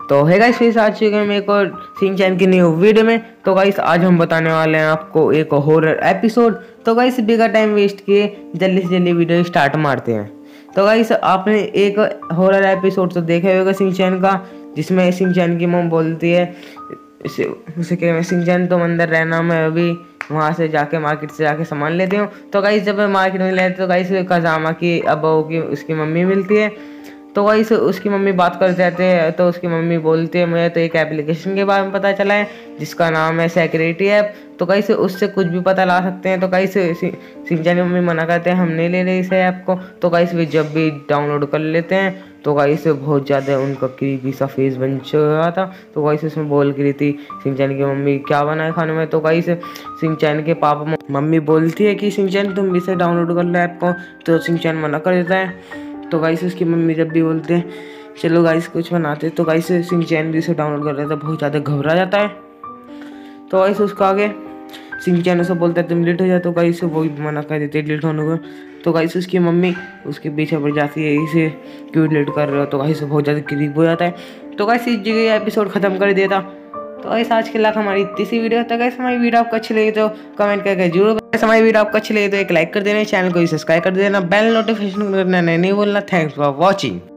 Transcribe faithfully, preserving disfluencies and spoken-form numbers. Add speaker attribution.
Speaker 1: तो है गाइस, फिर आ चुके हैं हम एक और शिनचैन की न्यू वीडियो में। तो गाइस आज हम बताने वाले हैं आपको एक हॉरर एपिसोड। तो गाइस बिना टाइम वेस्ट किए जल्दी से जल्दी वीडियो स्टार्ट मारते हैं। तो गाइस आपने एक हॉरर एपिसोड तो देखा होगा शिनचैन का, जिसमें शिनचैन की मॉम बोलती है उसे उसे क्या शिनचैन तुम अंदर रहना, मैं अभी वहाँ से जाके मार्केट से जाके सामान लेती हूँ। तो गाइस जब मार्केट में लेते तो गाइस कजामा की अब की उसकी मम्मी मिलती है। तो गाइस उसकी मम्मी बात कर जाते हैं, तो उसकी मम्मी बोलती है मुझे तो एक एप्लीकेशन के बारे में पता चला है जिसका नाम है सिक्योरिटी ऐप। तो गाइस उससे कुछ भी पता ला सकते हैं। तो गाइस शिनचैन की मम्मी मना करते हैं हम नहीं ले रहे इस ऐप को। तो गाइस वे जब भी डाउनलोड कर लेते हैं तो गाइस बहुत ज़्यादा उनका क्रीपी सा फेस बन चुका था। तो गाइस उसमें बोल रही थी शिनचैन की मम्मी क्या बना है खाने में। तो गाइस शिनचैन के पापा मम्मी बोलती है कि शिनचैन तुम भी इसे डाउनलोड कर लो ऐप को। तो शिनचैन मना कर देता है। तो गाइस उसकी मम्मी जब भी बोलते हैं चलो गाइस कुछ बनाते, तो गाइस शिनचैन भी इसे डाउनलोड कर लेता है, बहुत ज़्यादा घबरा जाता है। तो गाइस उसका आगे शिनचैन उसे बोलता है तुम लेट हो जाए, तो गाइस वो भी मना कर देते है लेट होने को। तो गाइस उसकी मम्मी उसके पीछे पड़ जाती है इसे क्यों लेट कर रहे हो। तो गाइस बहुत ज़्यादा क्रीप हो जाता है। तो गाइस इस जगह एपिसोड ख़त्म कर देता। तो गाइस आज के लाख हमारी इतनी सी वीडियो। तो गाइस हमारी वीडियो आपको अच्छी लगी तो कमेंट करके जरूर। गाइस हमारी वीडियो आपको अच्छी लगी तो एक लाइक कर देना, चैनल को सब्सक्राइब कर देना, बेल नोटिफिकेशन करना नहीं भूलना। Thanks for watching.